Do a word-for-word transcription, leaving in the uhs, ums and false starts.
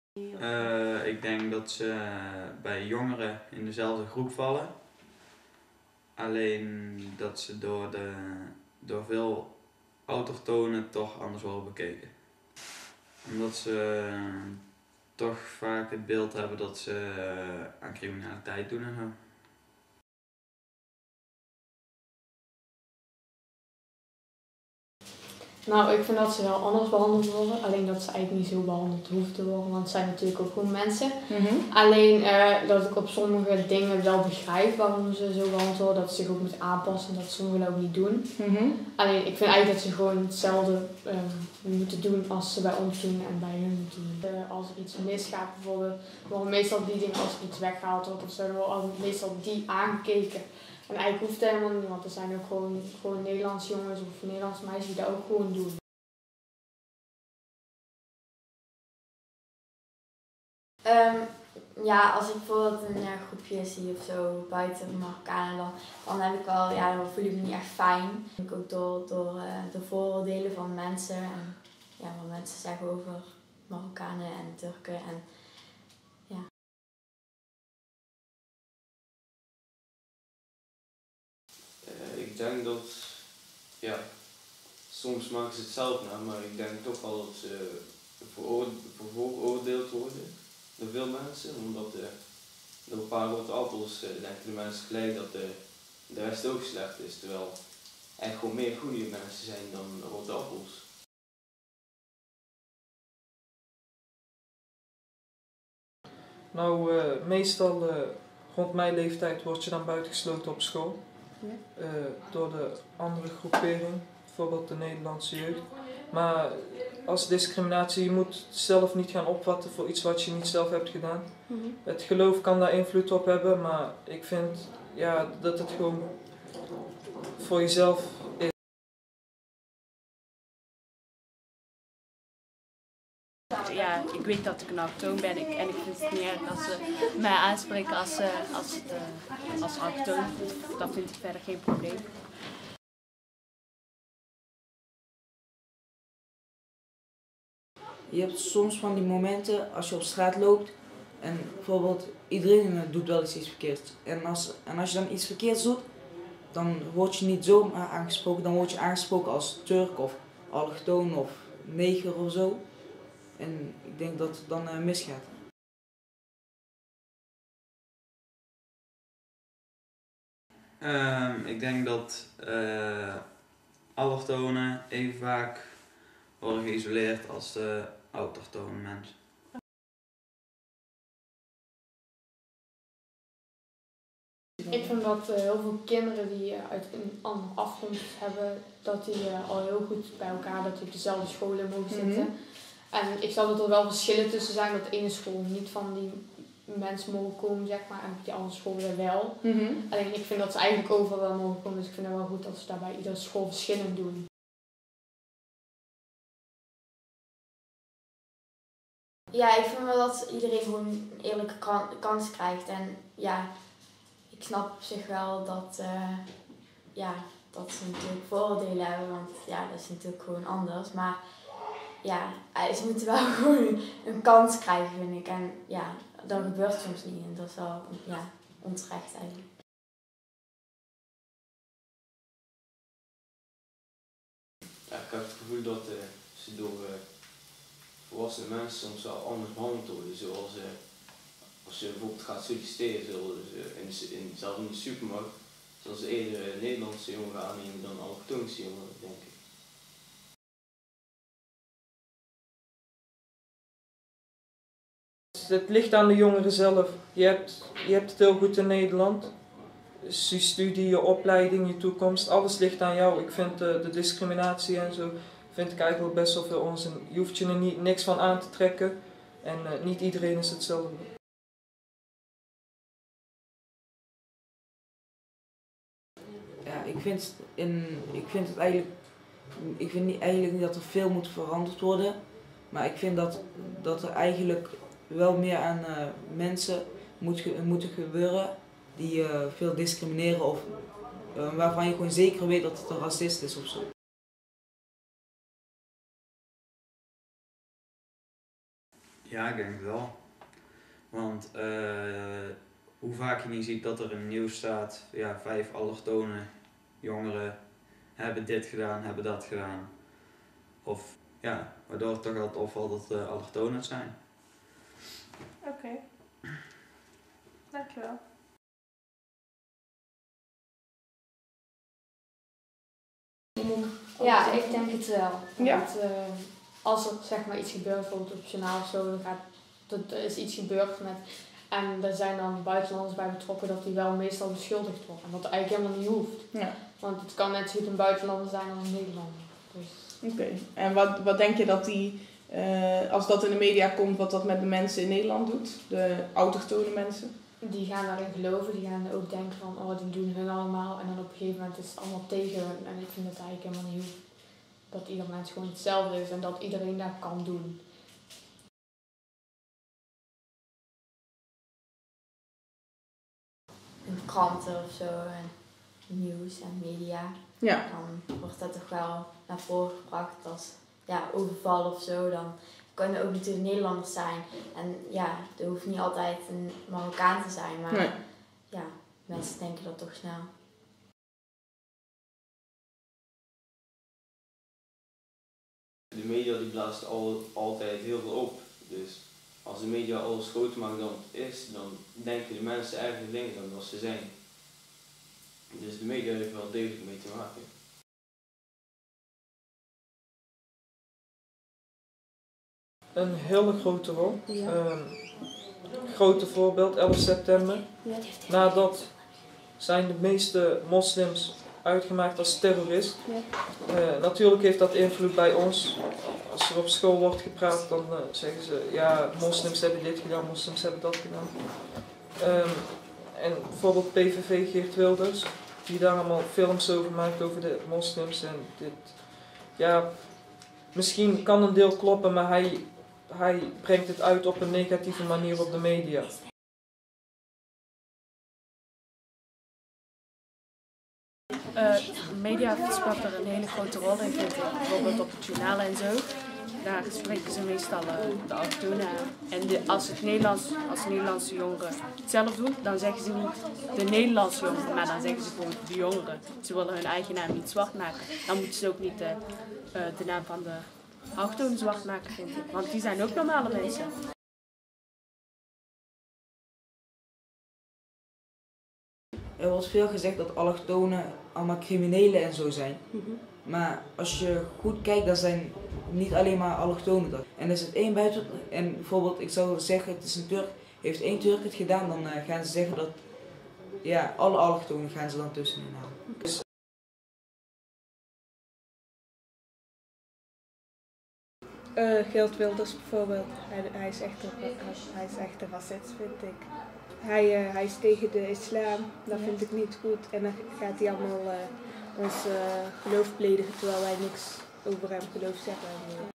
Uh, ik denk dat ze bij jongeren in dezelfde groep vallen. Alleen dat ze door, de, door veel autochtonen toch anders worden bekeken. Omdat ze toch vaak het beeld hebben dat ze aan criminaliteit doen en zo. Nou, ik vind dat ze wel anders behandeld worden, alleen dat ze eigenlijk niet zo behandeld hoeven te worden, want het zijn natuurlijk ook gewoon mensen. Mm-hmm. Alleen uh, dat ik op sommige dingen wel begrijp waarom ze zo behandeld worden, dat ze zich ook moeten aanpassen en dat sommigen dat ook niet doen. Mm-hmm. Alleen ik vind eigenlijk dat ze gewoon hetzelfde um, moeten doen als ze bij ons doen en bij hun moeten doen. Uh, als er iets misgaat bijvoorbeeld, worden meestal die dingen als er iets weggehaald wordt of zo, dan worden meestal die aangekeken. En eigenlijk hoeft het helemaal niet, want er zijn ook gewoon, gewoon Nederlandse jongens of Nederlandse meisjes die dat ook gewoon doen. Um, ja, als ik bijvoorbeeld een ja, groepje zie of zo buiten Marokkanen, dan, dan heb ik wel, ja, dan voel ik me niet echt fijn. Ik ook door, door uh, de vooroordelen van mensen en ja, wat mensen zeggen over Marokkanen en Turken en ja. Uh, ik denk dat, ja, soms maken ze het zelf na, maar ik denk toch wel dat ze vooroordeeld worden door veel mensen, omdat uh, door een paar rotte appels uh, denken de mensen gelijk dat de, de rest ook slecht is, terwijl er gewoon meer goede mensen zijn dan rotte appels. Nou, uh, meestal uh, rond mijn leeftijd word je dan buitengesloten op school uh, door de andere groepering, bijvoorbeeld de Nederlandse jeugd. Maar als discriminatie, je moet zelf niet gaan opvatten voor iets wat je niet zelf hebt gedaan. Mm-hmm. Het geloof kan daar invloed op hebben, maar ik vind ja, dat het gewoon voor jezelf is. Ja, ik weet dat ik een allochtoon ben en ik vind het niet erg als ze mij aanspreken als, als, het, als allochtoon. Dat vind ik verder geen probleem. Je hebt soms van die momenten als je op straat loopt en bijvoorbeeld iedereen doet wel eens iets verkeerds. En als, en als je dan iets verkeerds doet, dan word je niet zomaar aangesproken, dan word je aangesproken als Turk of allochtoon of neger of zo. En ik denk dat het dan uh, misgaat. Um, ik denk dat uh, allochtonen even vaak worden geïsoleerd als de autochtone mensen. Ik vind dat uh, heel veel kinderen die uh, uit een andere afkomst hebben, dat die uh, al heel goed bij elkaar, dat die op dezelfde scholen mogen zitten. Mm-hmm. En ik snap dat er wel verschillen tussen zijn, dat de ene school niet van die mensen mogen komen, zeg maar, en die andere scholen wel. Mm-hmm. Alleen ik vind dat ze eigenlijk overal wel mogen komen, dus ik vind het wel goed dat ze daar bij iedere school verschillend doen. Ja, ik vind wel dat iedereen gewoon een eerlijke kans krijgt en ja, ik snap op zich wel dat, uh, ja, dat ze natuurlijk vooroordelen hebben, want ja, dat is natuurlijk gewoon anders, maar ja, ze moeten wel gewoon een kans krijgen, vind ik, en ja, dat gebeurt soms niet en dat is wel, ja, onterecht eigenlijk. Ja, ik heb het gevoel dat uh, ze door uh, volwassen mensen soms wel anders behandeld worden, zoals uh, als je bijvoorbeeld gaat solliciteren, zullen ze in, in, zelfs in de supermarkt, zullen ze eerder uh, Nederlandse jongeren aannemen dan allochtoonse jongeren, denk ik. Het ligt aan de jongeren zelf. Je hebt, je hebt het heel goed in Nederland. Dus je studie, je opleiding, je toekomst, alles ligt aan jou. Ik vind de, de discriminatie en zo, vind ik eigenlijk best wel veel onzin. Je hoeft je er niet, niks van aan te trekken en uh, niet iedereen is hetzelfde. Ja, ik vind, in, ik vind het eigenlijk, ik vind niet, eigenlijk niet dat er veel moet veranderd worden, maar ik vind dat, dat er eigenlijk wel meer aan uh, mensen moet ge, moeten gebeuren die uh, veel discrimineren of uh, waarvan je gewoon zeker weet dat het een racist is of zo. Ja, ik denk het wel. Want uh, hoe vaak je niet ziet dat er in het nieuws staat, ja, vijf allochtone jongeren hebben dit gedaan, hebben dat gedaan. Of ja, waardoor het toch altijd opvalt dat uh, allochtonen het zijn. Oké, okay. Dankjewel. Ja, ik denk het wel. Ja. Want, uh, als er zeg maar iets gebeurt, bijvoorbeeld op het journaal of zo, dan gaat, er is iets gebeurd met, en er zijn dan buitenlanders bij betrokken, dat die wel meestal beschuldigd worden. En dat het eigenlijk helemaal niet hoeft. Ja. Want het kan net zo goed een buitenlander zijn als een Nederlander. Dus. Oké, okay. En wat, wat denk je dat die, uh, als dat in de media komt, wat dat met de mensen in Nederland doet? De autochtone mensen? Die gaan daarin geloven, die gaan ook denken van, oh, die doen hun allemaal. En dan op een gegeven moment is het allemaal tegen hun. En ik vind dat eigenlijk helemaal niet hoeft. Dat ieder mens gewoon hetzelfde is en dat iedereen dat kan doen. In kranten of zo, en nieuws en media. Ja. Dan wordt dat toch wel naar voren gebracht als ja, overval of zo. Dan kunnen ook natuurlijk Nederlanders zijn. En ja, er hoeft niet altijd een Marokkaan te zijn, maar nee. Ja, mensen denken dat toch snel. De media die blaast al, altijd heel veel op. Dus als de media alles groter maakt dan het is, dan denken de mensen eigenlijk dingen dan wat ze zijn. Dus de media heeft wel degelijk mee te maken. Een hele grote rol. Ja. Um, grote voorbeeld, elf september. Ja. Nadat zijn de meeste moslims uitgemaakt als terrorist. Ja. Uh, natuurlijk heeft dat invloed bij ons. Als er op school wordt gepraat, dan uh, zeggen ze, ja, moslims hebben dit gedaan, moslims hebben dat gedaan. Um, en bijvoorbeeld P V V Geert Wilders, die daar allemaal films over maakt over de moslims en dit. Ja, misschien kan een deel kloppen, maar hij, hij brengt het uit op een negatieve manier op de media. Uh, media speelt er een hele grote rol in, vind ik. Bijvoorbeeld op het journaal en zo. Daar spreken ze meestal uh, de allochtonen aan. En de, als, het Nederlands, als de Nederlandse jongeren het zelf doen, dan zeggen ze niet de Nederlandse jongeren, maar dan zeggen ze gewoon de jongeren. Ze willen hun eigen naam niet zwart maken. Dan moeten ze ook niet de, uh, de naam van de allochtonen zwart maken, vind ik. Want die zijn ook normale mensen. Er wordt veel gezegd dat allochtonen allemaal criminelen en zo zijn. Mm-hmm. Maar als je goed kijkt, dan zijn niet alleen maar allochtonen dat. En er is het één buiten. En bijvoorbeeld, ik zou zeggen, het is een Turk. Heeft één Turk het gedaan, dan uh, gaan ze zeggen dat ja, alle allochtonen gaan ze dan tussenin halen. Dus, Uh, Geert Wilders bijvoorbeeld, hij, hij, is echt een, hij is echt een racist, vind ik. Hij, uh, hij is tegen de islam, dat vind ik niet goed. En dan gaat hij allemaal uh, ons uh, geloof beledigen terwijl wij niks over hem geloof zeggen.